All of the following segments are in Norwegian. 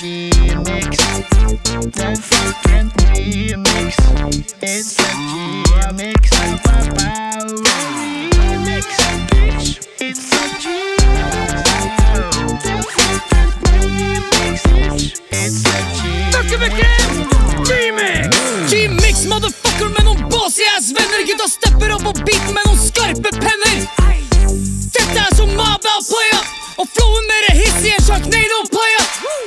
G-mix. Den fucking remix. It's a G-mix. Remix, bitch. It's a G-mix. Den fucking remix, bitch. It's a G-mix. Remix! G-mix, motherfucker, med noen bossy ass venner. Gutta stepper opp og beaten med noen skarpe penner. Dette som Maba og Playa, og flowen mere hissig enn Sharknado og Playa.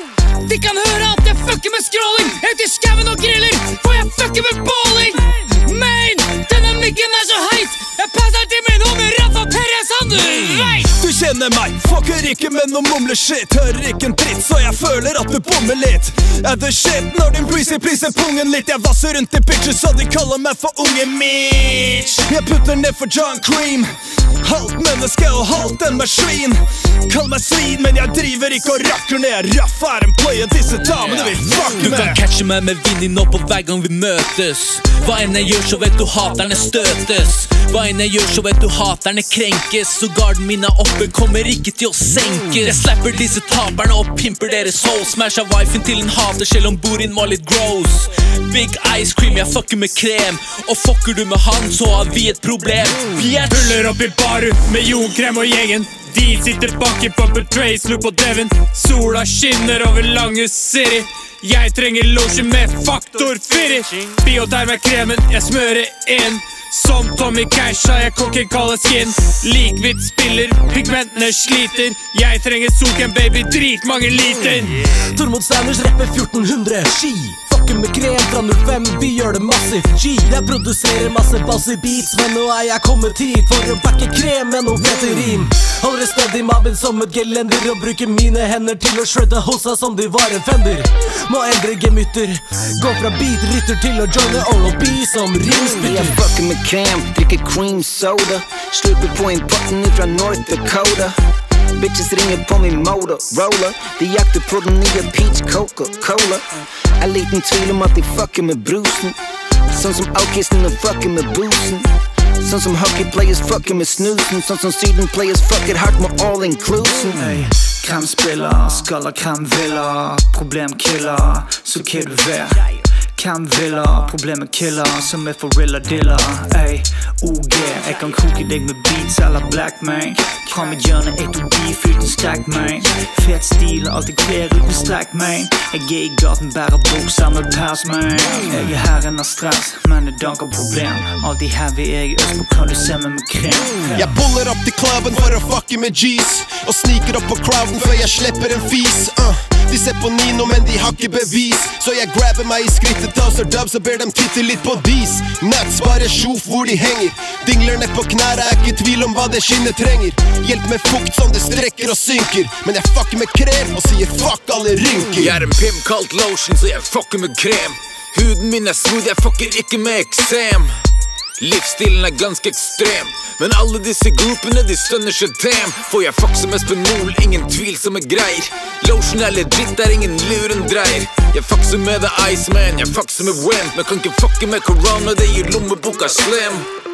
De kan høre at jeg fucker med scrolling, ut i skaven og griller, for jeg fucker med balling. Men denne myggen så heit, jeg passer til min homie Rafa Perez, han du vet. Du kjenner meg, fucker ikke med noe mumleshit. Hører ikke en dritt, så jeg føler at du bommer litt. The shit når din breezy pleaser pungen litt. Jeg vasser rundt i bitches, så de kaller meg for unge Mitch. Jeg putter ned for John Cream. Halvt menneske og halvt en maskin. Kall meg svin, men jeg driver ikke og rakker ned. Raff en player, disse damene vil fuck med. Du kan catche meg med vind nå på hver gang vi møtes. Hva enn jeg gjør, så vet du haterne støtes. Hva enn jeg gjør, så vet du haterne krenkes. Så garden min oppe, kommer ikke til å senkes. Jeg slapper disse taperne og pimper deres hole. Smasher wifen til en hater, selv om borin var litt gross. Big ice cream, jeg fucker med krem. Og fucker du med han, så har vi et problem. Puller opp i baru med Jon Krem og gjengen. De sitter bak i Pumper Trace, Loop og Devon. Sola skinner over Lange City. Jeg trenger lotion med faktor 4. Bioterm kremen, jeg smører inn. Som Tommy Cash har jeg kokken kallet skin. Likvitt spiller, pigmentene sliter. Jeg trenger solkrem, baby, drit mange liter. Tormod Steiners rapper 1400 ski. Fucker med krem fra 05, vi gjør det massivt G. Jeg produserer masse bassy beats, men nå er jeg kommet hit for å backe krem med noe fete rim. Holder stedd i mabben som et gelender og bruker mine hender til å shredde hosa som de var en fender. Må endre gemytter, gå fra beat-rytter til å joine R&B som rimspytter. Jeg fucker med krem, drikker cream soda. Slurper på importen fra North Dakota. Bitches ringer på min Motorola. De jakter på den nye peach Coca-Cola. Er liten tvil om at de fucker med brusen. Sånn som Aukisten og fucker med boosen. Sånn som hockey players fucker med snusen. Sånn som Syden players fucker hardt med all inclusive. Kremspiller, skaller kremviller. Problemkiller, så hva du vet. Kremviller, problemkiller, som for real diller. OG, jeg kan koke deg med beats eller black man. Fra mitt hjørne, jeg tog beef uten stack man. Fet stil, alltid klær uten stack man. Jeg i gaten, bærer bukser med pass man. Jeg her enn av stress, men det danker problem. Alltid heavy, jeg øst på kan du se meg med krem. Jeg puller opp til klubben for å fucke med G's. Og sniker opp på crowden før jeg slipper en fis. De ser på Nino, men de har ikke bevis. Så jeg grabber meg i skrittet, toaster dubs og ber dem titte litt på dis. Nuts, bare sjof hvor de henger. Dingler ned på knæra, er ikke tvil om hva det skinnet trenger. Hjelp med fukt som det strekker og synker. Men jeg fucker med krem og sier fuck alle rynker. Jeg er en pimp kalt lotion, så jeg fucker med krem. Huden min er smooth, jeg fucker ikke med eksem. Livsstilen er ganske ekstrem, men alle disse gruppene de stønner seg tem. For jeg fucker med spenol, ingen tvilsomme greier. Lotion er legit, der ingen luren dreier. Jeg fucker med The Iceman, jeg fucker med Wimp. Men kan ikke fucke med Corona, det gir lommeboka slim.